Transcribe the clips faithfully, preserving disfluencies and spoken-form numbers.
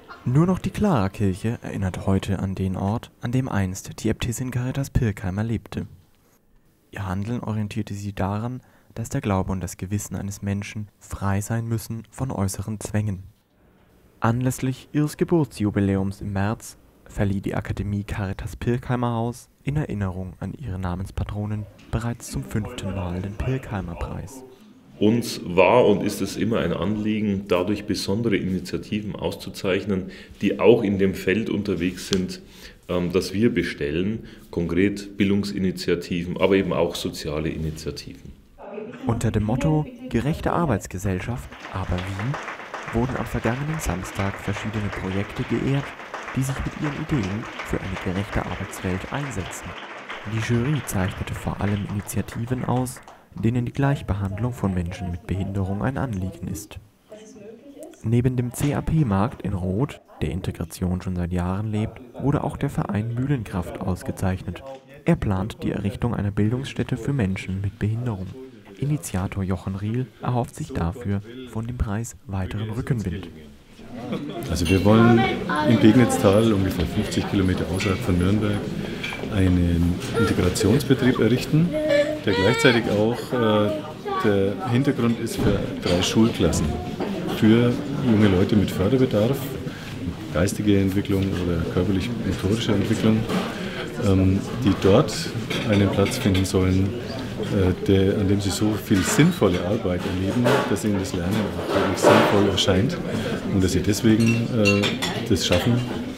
Nur noch die Clara-Kirche erinnert heute an den Ort, an dem einst die Äbtissin Caritas Pirkheimer lebte. Ihr Handeln orientierte sie daran, dass der Glaube und das Gewissen eines Menschen frei sein müssen von äußeren Zwängen. Anlässlich ihres Geburtsjubiläums im März verlieh die Akademie Caritas Pirkheimer Haus in Erinnerung an ihre Namenspatronin bereits zum fünften Mal den Pirkheimer Preis. Uns war und ist es immer ein Anliegen, dadurch besondere Initiativen auszuzeichnen, die auch in dem Feld unterwegs sind, das wir bestellen, konkret Bildungsinitiativen, aber eben auch soziale Initiativen. Unter dem Motto Gerechte Arbeitsgesellschaft, aber wie, wurden am vergangenen Samstag verschiedene Projekte geehrt, die sich mit ihren Ideen für eine gerechte Arbeitswelt einsetzen. Die Jury zeichnete vor allem Initiativen aus, denen die Gleichbehandlung von Menschen mit Behinderung ein Anliegen ist. Neben dem C A P-Markt in Roth, der Integration schon seit Jahren lebt, wurde auch der Verein Mühlenkraft ausgezeichnet. Er plant die Errichtung einer Bildungsstätte für Menschen mit Behinderung. Initiator Jochen Riel erhofft sich dafür von dem Preis weiteren Rückenwind. Also wir wollen im Pegnitztal, ungefähr fünfzig Kilometer außerhalb von Nürnberg, einen Integrationsbetrieb errichten, der gleichzeitig auch äh, der Hintergrund ist für drei Schulklassen, für junge Leute mit Förderbedarf, geistige Entwicklung oder körperlich-motorische Entwicklung, ähm, die dort einen Platz finden sollen, äh, der, an dem sie so viel sinnvolle Arbeit erleben, dass ihnen das Lernen auch wirklich sinnvoll erscheint und dass sie deswegen äh, das schaffen,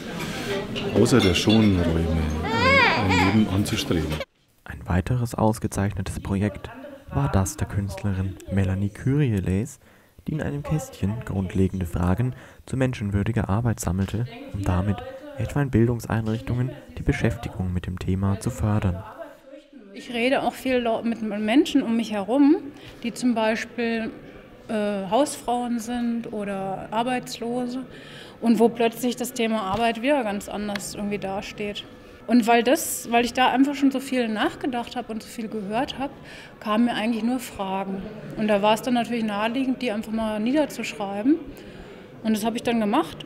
außer der Schonräume äh, ein Leben anzustreben. Ein weiteres ausgezeichnetes Projekt war das der Künstlerin Melanie Kyrieles, die in einem Kästchen grundlegende Fragen zu menschenwürdiger Arbeit sammelte, um damit etwa in Bildungseinrichtungen die Beschäftigung mit dem Thema zu fördern. Ich rede auch viel mit Menschen um mich herum, die zum Beispiel äh, Hausfrauen sind oder Arbeitslose und wo plötzlich das Thema Arbeit wieder ganz anders irgendwie dasteht. Und weil, das, weil ich da einfach schon so viel nachgedacht habe und so viel gehört habe, kamen mir eigentlich nur Fragen. Und da war es dann natürlich naheliegend, die einfach mal niederzuschreiben. Und das habe ich dann gemacht.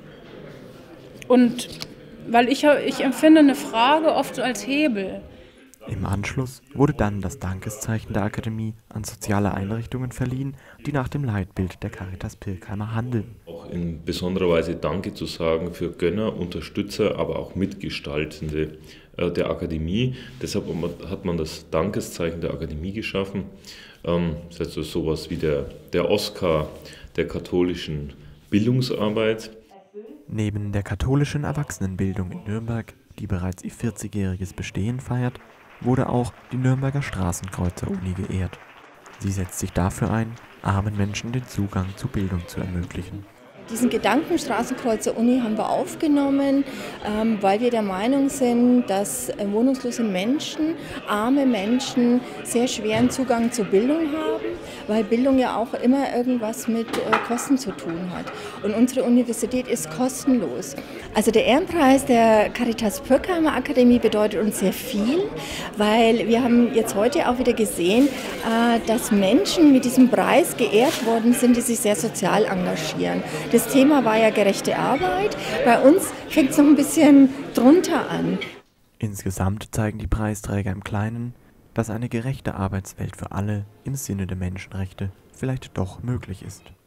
Und weil ich, ich empfinde eine Frage oft als Hebel. Im Anschluss wurde dann das Dankeszeichen der Akademie an soziale Einrichtungen verliehen, die nach dem Leitbild der Caritas Pirkheimer handeln. Auch in besonderer Weise Danke zu sagen für Gönner, Unterstützer, aber auch Mitgestaltende äh, der Akademie. Deshalb hat man das Dankeszeichen der Akademie geschaffen. Ähm, das heißt so sowas wie der, der Oscar der katholischen Bildungsarbeit. Neben der katholischen Erwachsenenbildung in Nürnberg, die bereits ihr vierzigjähriges Bestehen feiert, wurde auch die Nürnberger Straßenkreuzer-Uni geehrt. Sie setzt sich dafür ein, armen Menschen den Zugang zu Bildung zu ermöglichen. Diesen Gedanken Straßenkreuzer-Uni haben wir aufgenommen, ähm, weil wir der Meinung sind, dass äh, wohnungslose Menschen, arme Menschen sehr schweren Zugang zur Bildung haben, weil Bildung ja auch immer irgendwas mit äh, Kosten zu tun hat. Und unsere Universität ist kostenlos. Also der Ehrenpreis der Caritas Pirkheimer Akademie bedeutet uns sehr viel, weil wir haben jetzt heute auch wieder gesehen, äh, dass Menschen mit diesem Preis geehrt worden sind, die sich sehr sozial engagieren. Das Thema war ja gerechte Arbeit. Bei uns fängt es noch ein bisschen drunter an. Insgesamt zeigen die Preisträger im Kleinen, dass eine gerechte Arbeitswelt für alle im Sinne der Menschenrechte vielleicht doch möglich ist.